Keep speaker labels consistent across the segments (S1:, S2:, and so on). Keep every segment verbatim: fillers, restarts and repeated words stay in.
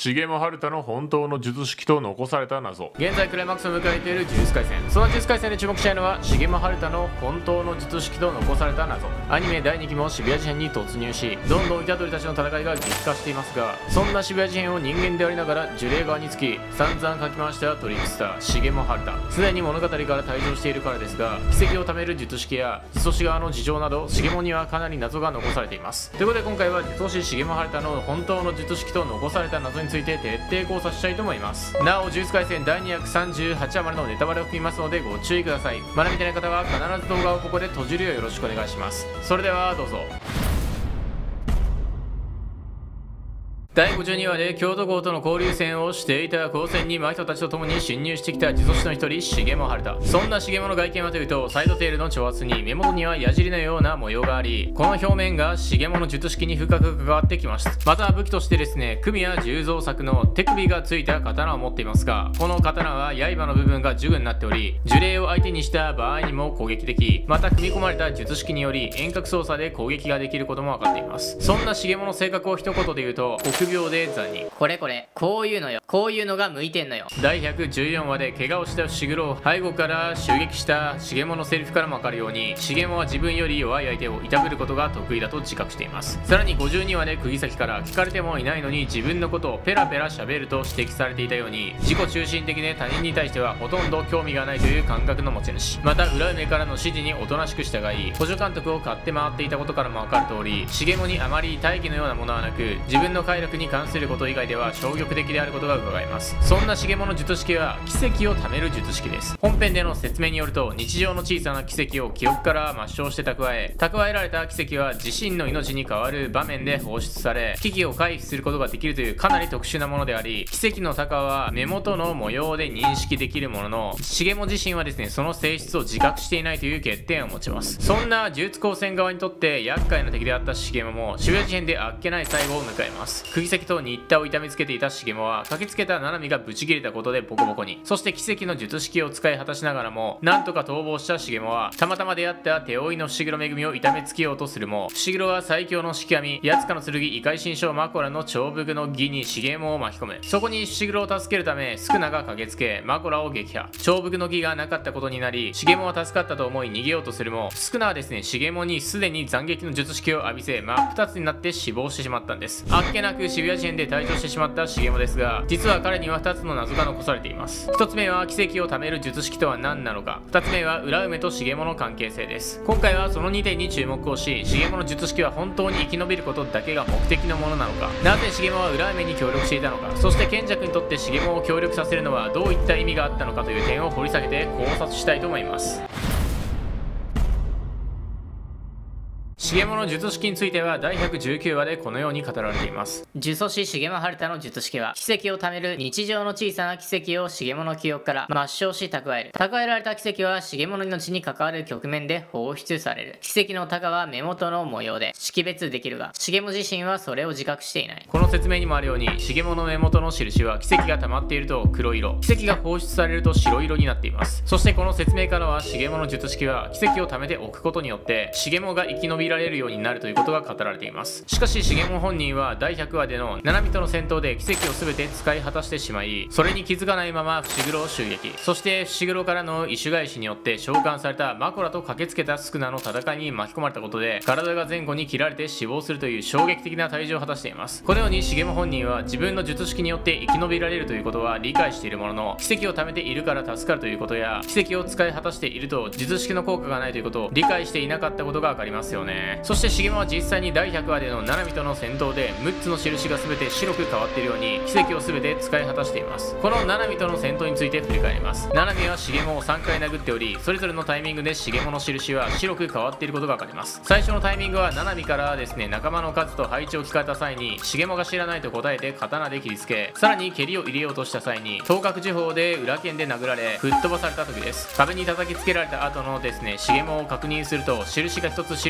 S1: 重茂春太の本当の術式と残された謎。
S2: 現在クライマックスを迎えている呪術廻戦。その呪術廻戦で注目したいのは重茂春太の本当の術式と残された謎。アニメだいにきも渋谷事変に突入し、どんどん虎杖たちの戦いが激化していますが、そんな渋谷事変を人間でありながら呪霊側につき散々かき回したトリックスター重茂春太。すでに物語から退場しているからですが、奇跡を貯める術式や地祖師側の事情など重茂にはかなり謎が残されています。ということで今回は地祖師重茂春太の本当の術式と残された謎について徹底考察したいと思います。なお呪術廻戦だいにひゃくさんじゅうはちわまでのネタバレを含みますのでご注意ください。まだ見てない方は必ず動画をここで閉じるようよろしくお願いします。それではどうぞ。だいごじゅうにわで京都郷との交流戦をしていた高専に真人たちと共に侵入してきた地祖師の一人重茂春太。そんな重茂の外見はというと、サイドテールの長髪に目元には矢尻のような模様があり、この表面が重茂の術式に深く関わってきます。また武器としてですね、組谷十三作の手首がついた刀を持っていますが、この刀は刃の部分が呪具になっており、呪霊を相手にした場合にも攻撃でき、また組み込まれた術式により遠隔操作で攻撃ができることも分かっています。そんな重茂の性格を一言で言うと、臆病で残忍。
S3: これこれこういうのよ、こういうのが向いてんのよ。
S2: だいひゃくじゅうよんわで怪我をした伏黒を背後から襲撃した重茂のセリフからも分かるように、重茂は自分より弱い相手をいたぶることが得意だと自覚しています。さらにごじゅうにわで釘崎から聞かれてもいないのに自分のことをペラペラ喋ると指摘されていたように、自己中心的で他人に対してはほとんど興味がないという感覚の持ち主。また裏梅からの指示におとなしく従い、補助監督を買って回っていたことからも分かる通り、重茂にあまり大義のようなものはなく、自分の快楽に関すること以外では消極的であることが伺えます。そんな重茂の術式は奇跡を貯める術式です。本編での説明によると、日常の小さな奇跡を記憶から抹消して蓄え、蓄えられた奇跡は自身の命に代わる場面で放出され、危機を回避することができるというかなり特殊なものであり、奇跡の高は目元の模様で認識できるものの、重茂自身はですね、その性質を自覚していないという欠点を持ちます。そんな呪術高専側にとって厄介な敵であった重茂も渋谷事変であっけない最後を迎えます。釘崎と新田を痛めつけていた重茂は駆けつけた七海がブチ切れたことでボコボコに。そして奇跡の術式を使い果たしながらもなんとか逃亡した重茂は、たまたま出会った手負いの伏黒恵を痛めつけようとするも、伏黒は最強の式網八塚の剣異界新将マコラの長武の儀に重茂を巻き込む。そこに伏黒を助けるため宿儺が駆けつけマコラを撃破。長武の儀がなかったことになり、重茂は助かったと思い逃げようとするも、宿儺はですね、重茂にすでに斬撃の術式を浴びせ真っ二つになって死亡してしまったんです。あっけなく渋谷事変で退場してしまった重茂ですが、実は彼にはふたつの謎が残されています。ひとつめは奇跡を貯める術式とは何なのか、ふたつめは裏梅と重茂の関係性です。今回はそのにてんに注目をし、重茂の術式は本当に生き延びることだけが目的のものなのか、なぜ重茂は裏梅に協力していたのか、そして賢者君にとって重茂を協力させるのはどういった意味があったのかという点を掘り下げて考察したいと思います。重茂の術式についてはだいひゃくじゅうきゅうわでこのように語られています。
S3: 呪祖師重茂春太の術式は、奇跡を貯める日常の小さな奇跡を重茂の記憶から抹消し蓄える。蓄えられた奇跡は重茂の命に関わる局面で放出される。奇跡の高は目元の模様で識別できるが、重茂自身はそれを自覚していない。
S2: この説明にもあるように、重茂の目元の印は奇跡が溜まっていると黒色、奇跡が放出されると白色になっています。そしてこの説明からは、重茂の術式は奇跡を貯めておくことによって重茂が生き延びられるようになるということが語られています。しかし重茂本人はだいひゃくわでの七海との戦闘で奇跡を全て使い果たしてしまい、それに気づかないまま伏黒を襲撃。そして伏黒からの意種返しによって召喚されたマコラと駆けつけた宿儺の戦いに巻き込まれたことで、体が前後に切られて死亡するという衝撃的な退場を果たしています。このように重茂本人は自分の術式によって生き延びられるということは理解しているものの、奇跡を貯めているから助かるということや、奇跡を使い果たしていると術式の効果がないということを理解していなかったことが分かりますよね。そして重茂は実際にだいひゃくわでの七海との戦闘でむっつの印が全て白く変わっているように奇跡を全て使い果たしています。この七海との戦闘について振り返ります。七海は重茂をさんかい殴っており、それぞれのタイミングで重茂の印は白く変わっていることが分かります。最初のタイミングは七海からですね、仲間の数と配置を聞かれた際に重茂が知らないと答えて刀で切りつけ、さらに蹴りを入れようとした際に頭角呪法で裏剣で殴られ吹っ飛ばされた時です。壁に叩きつけられた後のですね、重茂を確認すると印が一つ白くなってい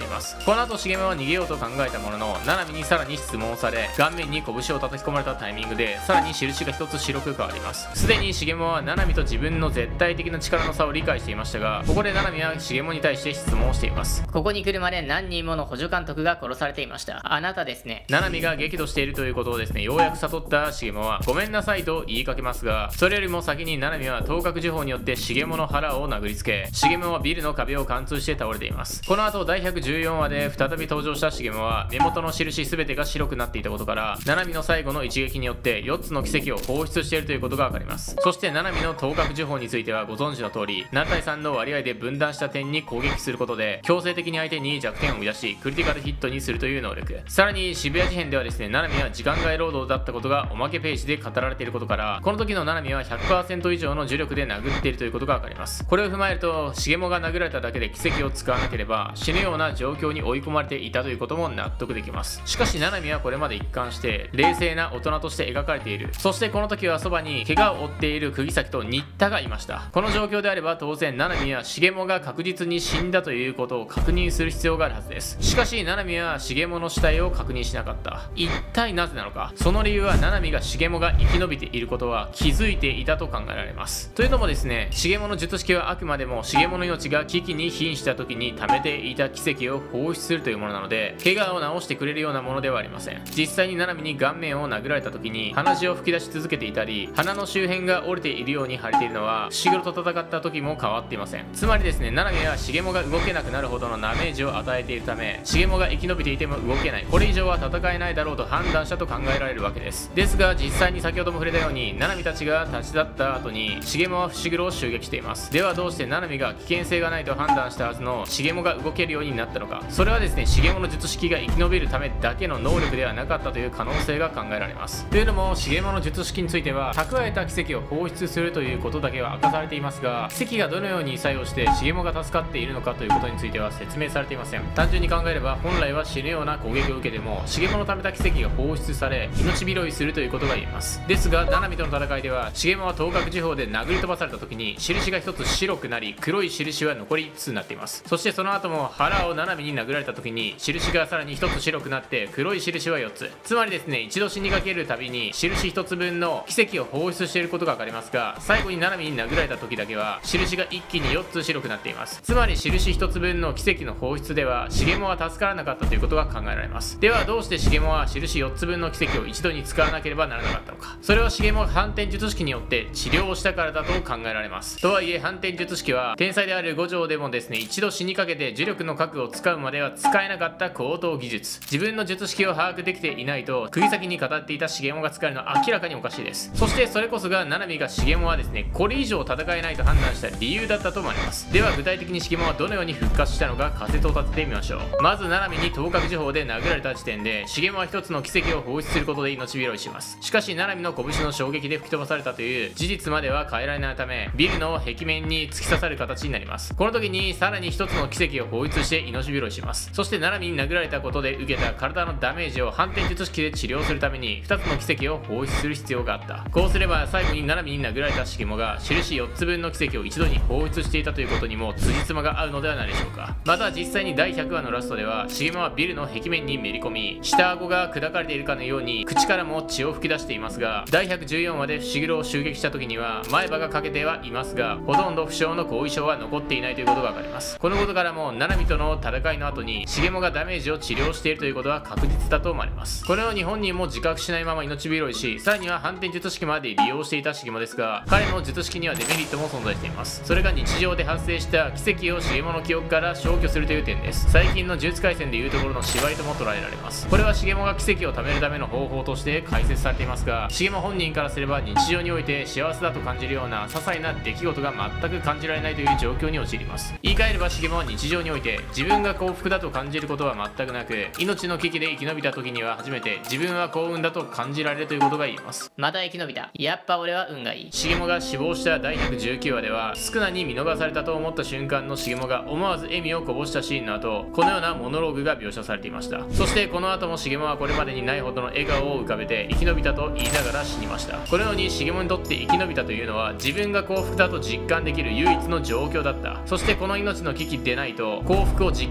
S2: ています。この後重は逃げようと考えたものの、七海にさらに質問をされ、顔面に拳を叩き込まれたタイミングでさらに印が一つ白く変わります。すでに重は七海と自分の絶対的な力の差を理解していましたが、ここで七海は重に対して質問をしています。
S3: ここに来るまで何人もの補助監督が殺されていました。あなたですね。
S2: 七海が激怒しているということをですね、ようやく悟った重はごめんなさいと言いかけますが、それよりも先に七海は頭角呪法によって重の腹を殴りつけ、重はビルの壁を貫通して倒れています。この後だいひゃくじゅうよんわで再び登場した重は目元の印全てが白くなっていたことから、七海の最後の一撃によってよっつの奇跡を放出しているということが分かります。そして七海の頭角呪法についてはご存知の通り、何対さんの割合で分断した点に攻撃することで強制的に相手に弱点を生み出しクリティカルヒットにするという能力。さらに渋谷事変ではですね、七海は時間外労働だったことがおまけページで語られていることから、この時の七海は ひゃくパーセント 以上の呪力で殴っているということが分かります。これを踏まえると、重が殴られただけで奇跡を使わなければ死ぬような状況に追い込まれていたということも納得できます。しかし七海はこれまで一貫して冷静な大人として描かれている。そしてこの時はそばに怪我を負っている釘崎と新田がいました。この状況であれば当然七海は重が確実に死んだということを確認する必要があるはずです。しかし七海は重の死体を確認しなかった。一体なぜなのか。その理由は七海が重が生き延びていることは気づいていたと考えられます。というのもですね、重の術式はあくまでも重の命が危機に瀕した時に貯めていた奇跡を放出するというものなので、怪我を治してくれるようなものではありません。実際に七海に顔面を殴られた時に鼻血を吹き出し続けていたり、鼻の周辺が折れているように腫れているのは伏黒と戦った時も変わっていません。つまりですね、七海は重が動けなくなるほどのダメージを与えているため、重が生き延びていても動けない、これ以上は戦えないだろうと判断したと考えられるわけです。ですが実際に先ほども触れたように、七海たちが立ち去った後に重は伏黒を襲撃しています。ではどうして七海が危険性がないと判断したはずの重が動けるようになったのか。それはですね、重の術式が生き延びるためだけの能力ではなかったという可能性が考えられます。というのも重の術式については蓄えた奇跡を放出するということだけは明かされていますが、奇跡がどのように作用して重が助かっているのかということについては説明されていません。単純に考えれば本来は死ぬような攻撃を受けても重のためた奇跡が放出され命拾いするということが言えます。ですが七海との戦いでは重は頭角呪法で殴り飛ばされた時に印が一つ白くなり、黒い印は残りいつつになっています。そしてその後も腹を七海に殴られた時に印がさらに一つ白くなって黒い印はよっつ。つまりですね、一度死にかけるたびに印一つ分の奇跡を放出していることが分かりますが、最後に七海に殴られた時だけは印が一気によっつ白くなっています。つまり印一つ分の奇跡の放出では重は助からなかったということが考えられます。ではどうして重は印よっつぶんの奇跡を一度に使わなければならなかったのか。それは重が反転術式によって治療をしたからだと考えられます。とはいえ反転術式は天才である五条でもですね、一度死にかけて呪力の核を使うまでは使えなかった高等技術。自分の術式を把握できていないと釘先に語っていた重が使えるのは明らかにおかしいです。そしてそれこそが七海が重はですね、これ以上戦えないと判断した理由だったと思われます。では具体的に重はどのように復活したのか仮説を立ててみましょう。まず七海に頭角呪法で殴られた時点で重は一つの奇跡を放出することで命拾いします。しかし七海の拳の衝撃で吹き飛ばされたという事実までは変えられないため、ビルの壁面に突き刺さる形になります。この時にさらに一つの奇跡を放出して命拾いします。そして七海に殴られたことで受けた体のダメージを反転術式で治療するためにふたつの奇跡を放出する必要があった。こうすれば最後に七海に殴られた重が印よっつぶんの奇跡を一度に放出していたということにも辻褄が合うのではないでしょうか。また実際にだいひゃくわのラストでは重はビルの壁面にめり込み、下顎が砕かれているかのように口からも血を吹き出していますが、だいひゃくじゅうよんわで伏黒を襲撃した時には前歯が欠けてはいますが、ほとんど負傷の後遺症は残っていないということが分かります。このことからも七海との戦いの後に重がダメージを治療しているということは確実だと思われます。このように本人も自覚しないまま命拾いし、さらには反転術式まで利用していた重ですが、彼の術式にはデメリットも存在しています。それが日常で発生した奇跡を重の記憶から消去するという点です。最近の呪術廻戦でいうところの芝居とも捉えられます。これは重が奇跡を貯めるための方法として解説されていますが、重本人からすれば日常において幸せだと感じるような些細な出来事が全く感じられないという状況に陥ります。言い換えれば重は日常において自分が幸福だと感じることは全くなく、命の危機で生き延びた時には初めて自分は幸運だと感じられるということが言えます。
S3: また生き延びた。やっぱ俺は運がいい。
S2: 重が死亡しただいひゃくじゅうきゅうわでは、宿儺に見逃されたと思った瞬間の重が思わず笑みをこぼしたシーンの後、このようなモノローグが描写されていました。そしてこの後も重はこれまでにないほどの笑顔を浮かべて生き延びたと言いながら死にました。このように重にとって生き延びたというのは自分が幸福だと実感できる唯一の状況だった。そしてこの命の危機でないと幸福を実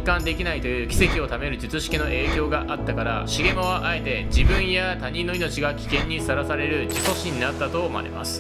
S2: 感できないという奇跡を貯める術式の影響があったから、重茂はあえて自分や他人の命が危険にさらされる呪詛師になったと思われます。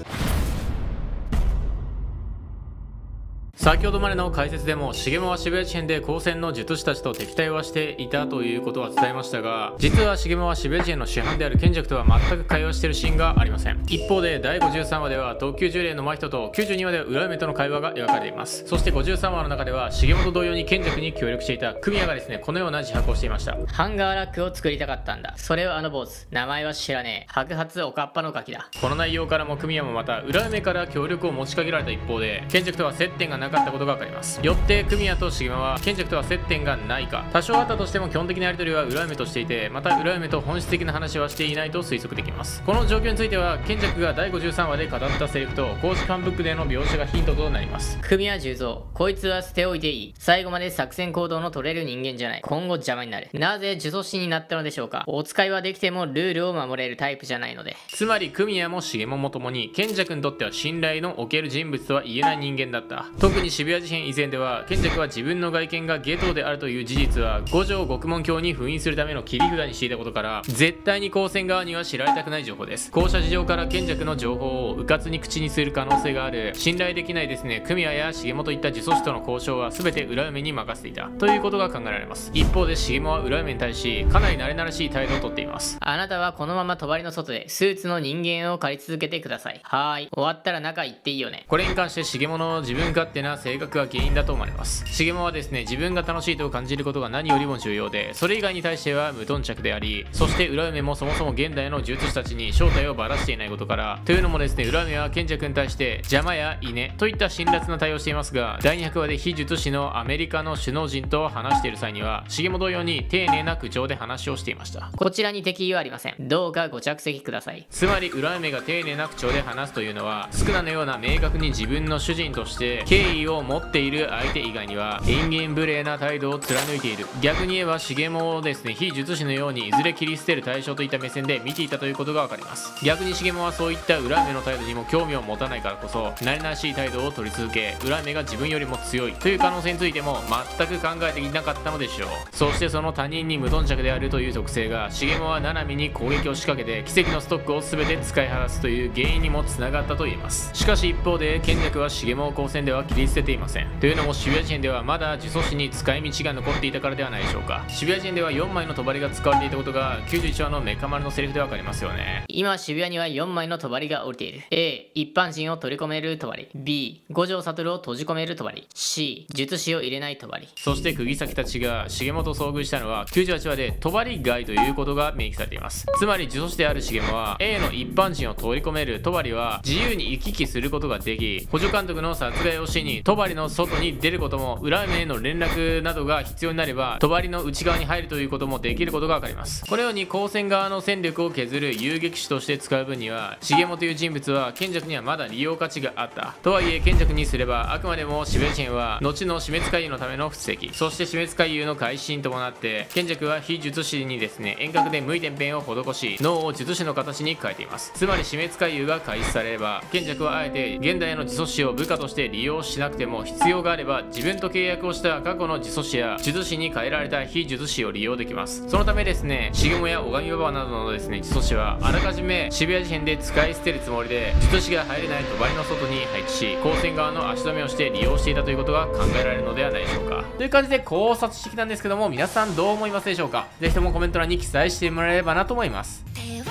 S2: 先ほどまでの解説でも重茂は渋谷事変で高専の術師たちと敵対はしていたということは伝えましたが、実は重茂は渋谷事変の主犯である賢弱とは全く会話しているシーンがありません。一方でだいごじゅうさんわでは特級呪霊の真人ときゅうじゅうにわでは浦梅との会話が描かれています。そしてごじゅうさんわの中では重茂と同様に賢弱に協力していた組谷がですね、このような自白をしていました。
S3: ハンガーラックを作りたかったんだ。それはあの坊主、名前は知らねえ、白髪おかっぱのガキだ。
S2: この内容からも組谷もまた浦梅から協力を持ちかけられた一方で、賢弱とは接点がなかったことが分かります。よって組谷と重茂は賢弱とは接点がないか、多少あったとしても基本的なやり取りは浦梅としていて、また浦梅と本質的な話はしていないと推測できます。この状況については賢弱がだいごじゅうさんわで語ったセリフと公式ファンブックでの描写がヒントとなります。
S3: 組谷重蔵、こいつは捨ておいていい。最後まで作戦行動の取れる人間じゃない。今後邪魔になる。なぜ呪詛師になったのでしょうか。お使いはできてもルールを守れるタイプじゃないので。
S2: つまり組谷も重茂もともに賢弱にとっては信頼のおける人物とは言えない人間だった。特に渋谷事変以前では賢弱は自分の外見が下等であるという事実は五条獄門卿に封印するための切り札にしていたことから、絶対に高専側には知られたくない情報です。こうした事情から賢弱の情報を迂闊に口にする可能性がある。信頼できないですね組谷や重茂といった呪詛師との交渉は全て浦梅に任せていたということが考えられます。一方で重茂は浦梅に対しかなり慣れ慣れしい態度をとっています。
S3: あなたはこのまま帳の外でスーツの人間を借り続けてください。はーい、終わったら中行っていいよね。
S2: これに関して重茂の自分勝手な性格が原因だと思われます。重茂はですね、自分が楽しいと感じることが何よりも重要で、それ以外に対しては無頓着であり、そして浦梅もそもそも現代の術師たちに正体をばらしていないことから、というのもですね、浦梅は賢弱に対して邪魔や稲といった辛辣な対応をしていますが、だいにひゃくわで非術師のアメリカの首脳陣と話している際には重茂同様に丁寧な口調で話をしていました。
S3: こちらに敵意はありません。どうかご着席ください。
S2: つまり浦梅が丁寧な口調で話すというのは、宿儺のような明確に自分の主人として敬意を持っている相手以外には人間無礼な態度を貫いている。逆に言えば重茂をですね、非術師のようにいずれ切り捨てる対象といった目線で見ていたということがわかります。逆に重茂はそういった浦梅の態度にも興味を持たないからこそ、慣れ慣れしい態度を取り続け、浦梅が自分よりも強いという可能性についても全く考えていなかったのでしょう。そしてその他人に無頓着であるという特性が重茂は七海に攻撃を仕掛けて奇跡のストックを全て使い果たすという原因にもつながったと言えます。しかし一方で賢弱は重茂を高専では切り捨てていません。というのも渋谷事変ではまだ呪詛師に使い道が残っていたからではないでしょうか。渋谷事変ではよんまいの帳が使われていたことがきゅうじゅういちわのメカ丸のセリフでわかりますよね。
S3: 今渋谷にはよんまいの帳が降りている。 A、 一般人を取り込める帳。 B、 五条悟を閉じ込める帳。 C、 術師を入れない帳。
S2: そして釘崎たちが重茂と遭遇したのはきゅうじゅうはちわで帳外ということが明記されています。つまり呪詛師である重茂は A の一般人を取り込める帳は自由に行き来することができ、補助監督の殺害をしに帳の外に出ることも、浦梅への連絡などが必要になれば帳の内側に入るということもできることが分かります。このように高専側の戦力を削る遊撃手として使う分には重茂という人物は賢弱にはまだ利用価値があった。とはいえ賢弱にすればあくまでも渋谷事変は後の死滅回遊のための布石、そして死滅回遊の開始に伴って賢弱は非術師にですね、遠隔で無意点弁を施し脳を術師の形に変えています。つまり死滅回遊が開始されれば賢弱はあえて現代の呪詛師を部下として利用しなくても、必要があれば自分と契約をした過去の呪詛師や術師に変えられた非術師を利用できます。そのためですね、重茂や拝みババアなどのですね呪詛師はあらかじめ渋谷事変で使い捨てるつもりで術師が入れない帳の外に配置し、高専側の足止めをして利用していたということが考えられるのではないでしょうか。という感じで考察してきたんですけども、皆さんどう思いますでしょうか。ぜひともコメント欄に記載してもらえればなと思います。